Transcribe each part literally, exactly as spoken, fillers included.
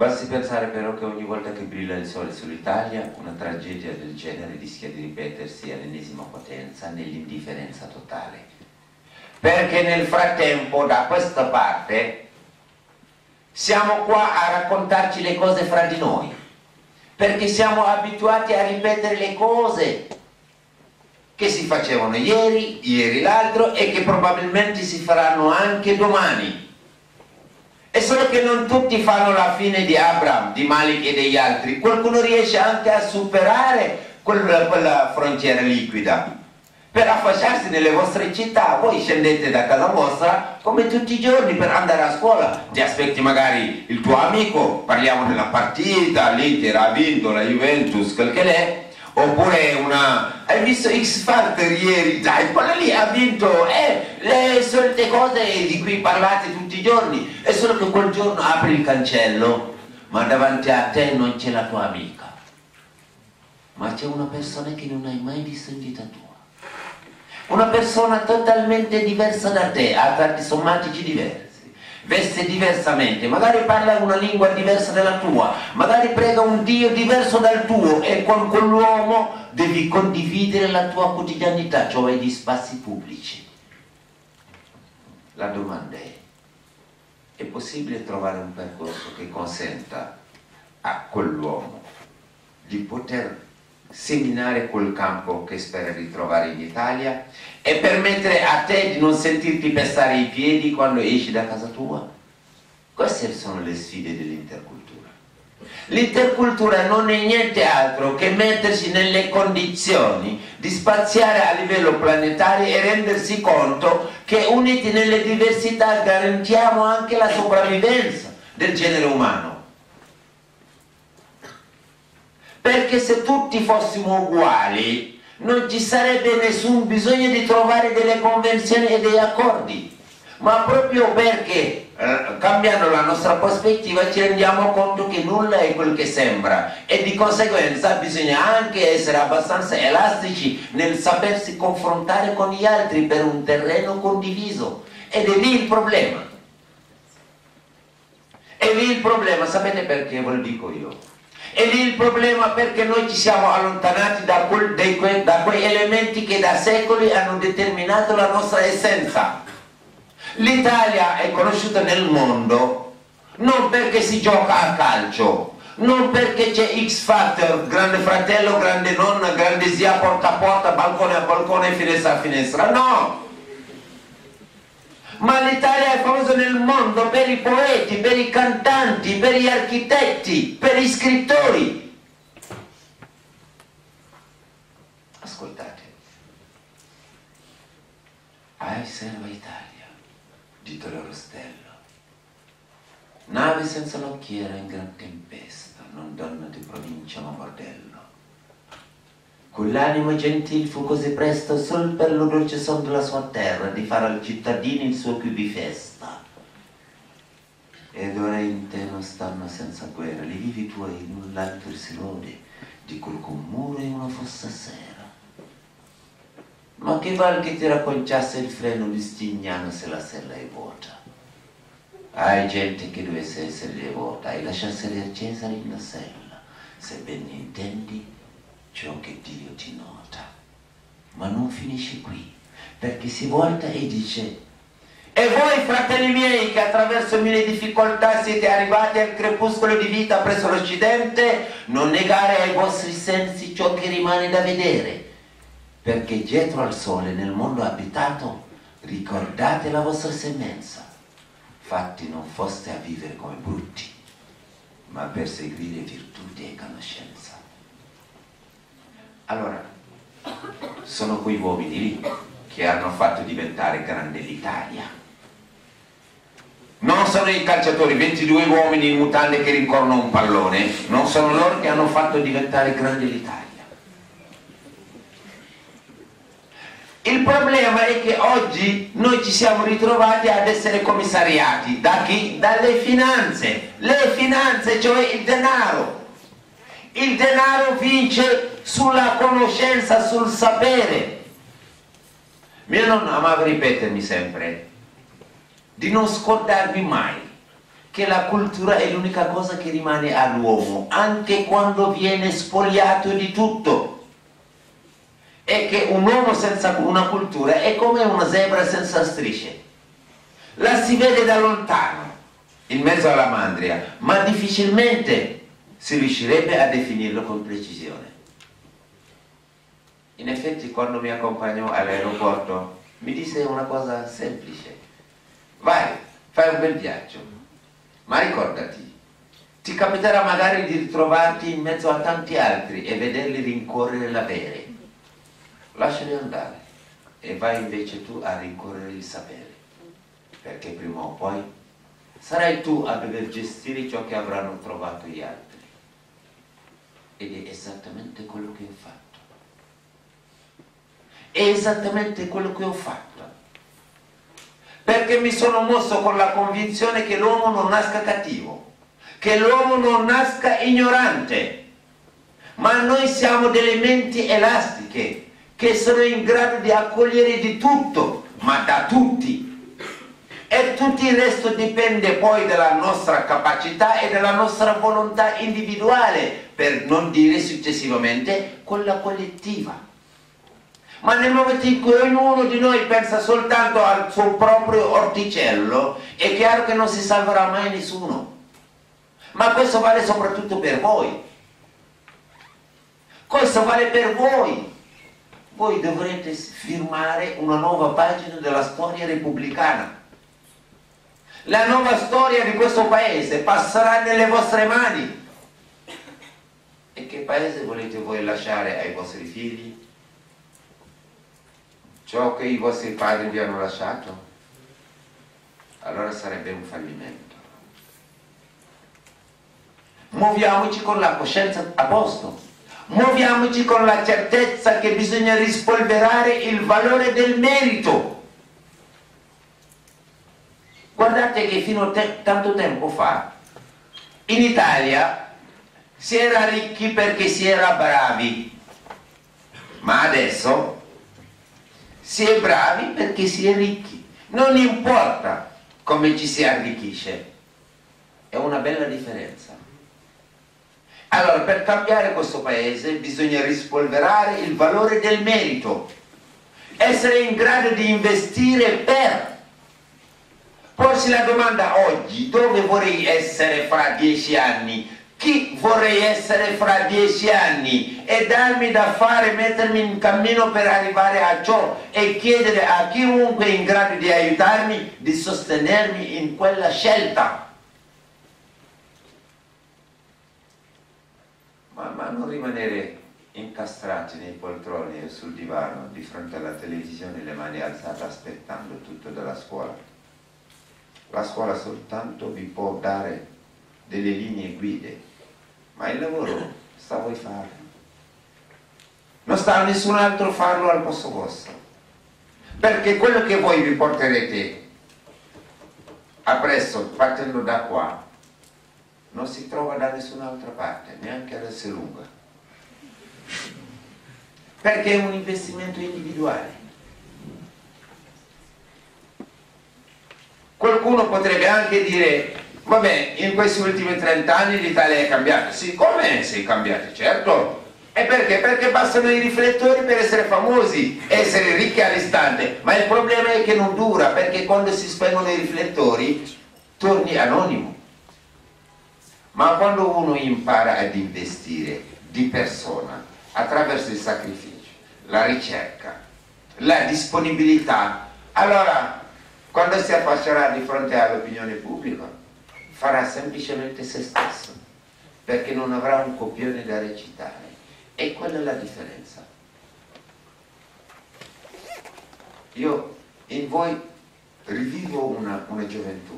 Basti pensare però che ogni volta che brilla il sole sull'Italia, una tragedia del genere rischia di ripetersi all'ennesima potenza nell'indifferenza totale. Perché nel frattempo, da questa parte, siamo qua a raccontarci le cose fra di noi, perché siamo abituati a ripetere le cose che si facevano ieri, ieri l'altro e che probabilmente si faranno anche domani. È solo che non tutti fanno la fine di Abraham, di Malik e degli altri. Qualcuno riesce anche a superare quella, quella frontiera liquida per affacciarsi nelle vostre città. Voi scendete da casa vostra come tutti i giorni per andare a scuola, ti aspetti magari il tuo amico, parliamo della partita, l'Inter ha vinto, la Juventus, quel che l'è, oppure una... hai visto X Factor ieri? Dai, quella lì ha vinto, eh, le solite cose di cui parlate tutti i giorni. È solo che quel giorno apri il cancello, ma davanti a te non c'è la tua amica, ma c'è una persona che non hai mai visto in vita tua, una persona totalmente diversa da te, ha tratti somatici diversi, veste diversamente, magari parla una lingua diversa dalla tua, magari prega un Dio diverso dal tuo, e con quell'uomo devi condividere la tua quotidianità, cioè gli spazi pubblici. La domanda è: è possibile trovare un percorso che consenta a quell'uomo di poter seminare quel campo che spera di trovare in Italia e permettere a te di non sentirti pestare i piedi quando esci da casa tua? Queste sono le sfide dell'intercultura. L'intercultura non è niente altro che mettersi nelle condizioni di spaziare a livello planetario e rendersi conto che uniti nelle diversità garantiamo anche la sopravvivenza del genere umano. Perché se tutti fossimo uguali non ci sarebbe nessun bisogno di trovare delle convenzioni e degli accordi, ma proprio perché eh, cambiando la nostra prospettiva ci rendiamo conto che nulla è quel che sembra, e di conseguenza bisogna anche essere abbastanza elastici nel sapersi confrontare con gli altri per un terreno condiviso. Ed è lì il problema. È lì il problema, sapete perché ve lo dico io? E lì il problema perché noi ci siamo allontanati da, quel, dei, que, da quei elementi che da secoli hanno determinato la nostra essenza. L'Italia è conosciuta nel mondo non perché si gioca a calcio, non perché c'è X Factor, grande fratello, grande nonna, grande zia, porta a porta, balcone a balcone, finestra a finestra, no! Ma l'Italia è famosa nel mondo per i poeti, per i cantanti, per gli architetti, per gli scrittori. Ascoltate. Ai serva Italia, di Torre Rostello. Nave senza locchiera in gran tempesta, non donna di provincia ma bordello. Con l'animo gentil fu così presto sol per lo dolce son della sua terra di fare al cittadino il suo più di festa. Ed ora in te non stanno senza guerra, li vivi tuoi null'altro si rode, di quel con muro e una fossa sera. Ma che val che ti racconciasse il freno di Stignano se la sella è vuota? Hai gente che dovesse essere devota e lasciassero accesa in la sella, se ben intendi ciò che Dio ti nota. Ma non finisce qui, perché si volta e dice: e voi, fratelli miei, che attraverso mille difficoltà siete arrivati al crepuscolo di vita presso l'Occidente, non negare ai vostri sensi ciò che rimane da vedere, perché dietro al sole nel mondo abitato ricordate la vostra semenza. Fatti non foste a vivere come brutti, ma per seguire virtudi e conoscenza. Allora, sono quei uomini lì che hanno fatto diventare grande l'Italia. Non sono i calciatori, ventidue uomini in mutande che rincorrono un pallone, non sono loro che hanno fatto diventare grande l'Italia. Il problema è che oggi noi ci siamo ritrovati ad essere commissariati da chi? Dalle finanze. Le finanze, cioè il denaro. Il denaro vince sulla conoscenza, sul sapere. Mio nonno amava ripetermi sempre di non scordarvi mai che la cultura è l'unica cosa che rimane all'uomo, anche quando viene spogliato di tutto. E che un uomo senza una cultura è come una zebra senza strisce. La si vede da lontano, in mezzo alla mandria, ma difficilmente si riuscirebbe a definirlo con precisione. In effetti, quando mi accompagnò all'aeroporto, mi disse una cosa semplice: vai, fai un bel viaggio, ma ricordati, ti capiterà magari di ritrovarti in mezzo a tanti altri e vederli rincorrere l'avere. Lasciali andare e vai invece tu a rincorrere il sapere, perché prima o poi sarai tu a dover gestire ciò che avranno trovato gli altri. Ed è esattamente quello che ho fatto. È esattamente quello che ho fatto. Perché mi sono mosso con la convinzione che l'uomo non nasca cattivo, che l'uomo non nasca ignorante, ma noi siamo delle menti elastiche che sono in grado di accogliere di tutto, ma da tutti. E tutto il resto dipende poi dalla nostra capacità e dalla nostra volontà individuale, per non dire successivamente quella collettiva. Ma nel momento in cui ognuno di noi pensa soltanto al suo proprio orticello, è chiaro che non si salverà mai nessuno. Ma questo vale soprattutto per voi. Questo vale per voi. Voi dovrete firmare una nuova pagina della storia repubblicana. La nuova storia di questo paese passerà nelle vostre mani. E che paese volete voi lasciare ai vostri figli? Ciò che i vostri padri vi hanno lasciato? Allora sarebbe un fallimento. Muoviamoci con la coscienza a posto. Muoviamoci con la certezza che bisogna rispolverare il valore del merito. Guardate che fino a te tanto tempo fa in Italia si era ricchi perché si era bravi, ma adesso si è bravi perché si è ricchi. Non importa come ci si arricchisce, è una bella differenza. Allora, per cambiare questo paese bisogna rispolverare il valore del merito, essere in grado di investire per porsi la domanda oggi: dove vorrei essere fra dieci anni? Chi vorrei essere fra dieci anni? E darmi da fare, mettermi in cammino per arrivare a ciò e chiedere a chiunque in grado di aiutarmi di sostenermi in quella scelta. Ma, ma non rimanere incastrati nei poltroni e sul divano di fronte alla televisione, le mani alzate, aspettando tutto dalla scuola. La scuola soltanto vi può dare delle linee guide, ma il lavoro sta a voi farlo. Non sta a nessun altro farlo al posto vostro, perché quello che voi vi porterete appresso partendo da qua non si trova da nessun'altra parte, neanche ad Esselunga, perché è un investimento individuale. Qualcuno potrebbe anche dire: vabbè, in questi ultimi trent'anni l'Italia è cambiata. Sì, come si è cambiata? Certo. E perché? Perché bastano i riflettori per essere famosi, essere ricchi all'istante. Ma il problema è che non dura, perché quando si spengono i riflettori torni anonimo. Ma quando uno impara ad investire di persona, attraverso il sacrificio, la ricerca, la disponibilità, allora quando si affaccerà di fronte all'opinione pubblica farà semplicemente se stesso, perché non avrà un copione da recitare. E quella è la differenza. Io in voi rivivo una, una gioventù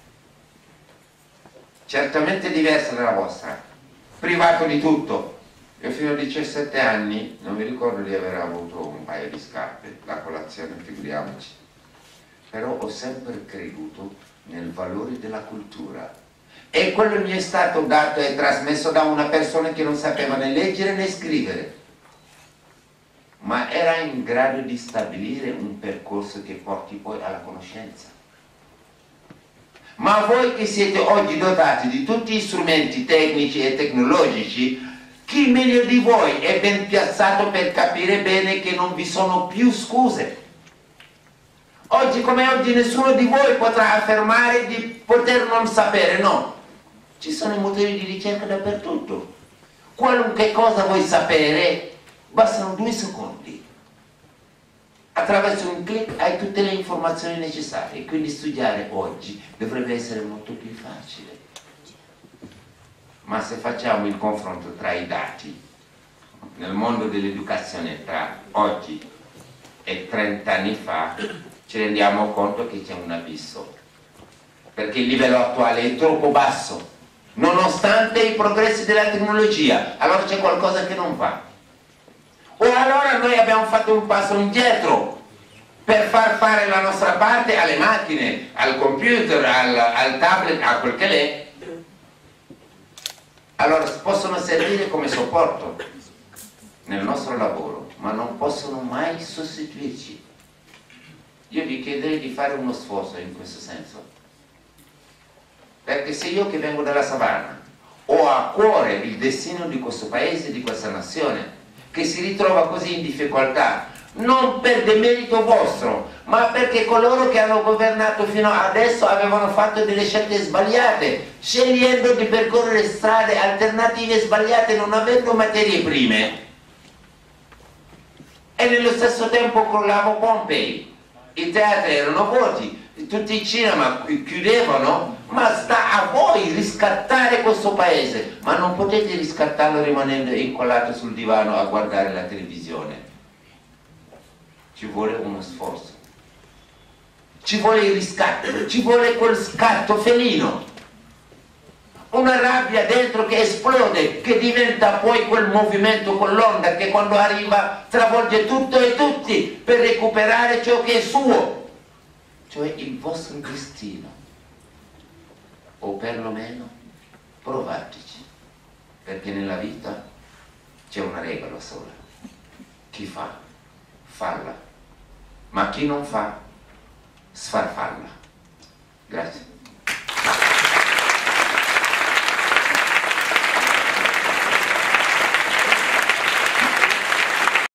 certamente diversa dalla vostra, privato di tutto. Io fino a diciassette anni non mi ricordo di aver avuto un paio di scarpe, la colazione figuriamoci, però ho sempre creduto nel valore della cultura, e quello mi è stato dato e trasmesso da una persona che non sapeva né leggere né scrivere, ma era in grado di stabilire un percorso che porti poi alla conoscenza. Ma voi che siete oggi dotati di tutti gli strumenti tecnici e tecnologici, chi meglio di voi è ben piazzato per capire bene che non vi sono più scuse? Oggi come oggi nessuno di voi potrà affermare di poter non sapere, no. Ci sono i motori di ricerca dappertutto. Qualunque cosa vuoi sapere, bastano due secondi. Attraverso un clic hai tutte le informazioni necessarie, quindi studiare oggi dovrebbe essere molto più facile. Ma se facciamo il confronto tra i dati nel mondo dell'educazione tra oggi e trenta anni fa, ci rendiamo conto che c'è un abisso, perché il livello attuale è troppo basso, nonostante i progressi della tecnologia. Allora c'è qualcosa che non va. O allora noi abbiamo fatto un passo indietro per far fare la nostra parte alle macchine, al computer, al, al tablet, a quel che l'è. Allora possono servire come supporto nel nostro lavoro, ma non possono mai sostituirci. Io vi chiederei di fare uno sforzo in questo senso, perché se io che vengo dalla savana ho a cuore il destino di questo paese, di questa nazione, che si ritrova così in difficoltà, non per demerito vostro, ma perché coloro che hanno governato fino adesso avevano fatto delle scelte sbagliate, scegliendo di percorrere strade alternative sbagliate, non avendo materie prime. E nello stesso tempo crollava Pompei, i teatri erano vuoti, tutti i cinema chiudevano, ma sta a voi riscattare questo paese. Ma non potete riscattarlo rimanendo incollato sul divano a guardare la televisione. Ci vuole uno sforzo, ci vuole il riscatto, ci vuole quel scatto felino, una rabbia dentro che esplode, che diventa poi quel movimento con l'onda che quando arriva travolge tutto e tutti per recuperare ciò che è suo, cioè il vostro destino. O perlomeno provateci, perché nella vita c'è una regola sola: chi fa, falla, ma chi non fa, sfarfalla. Grazie.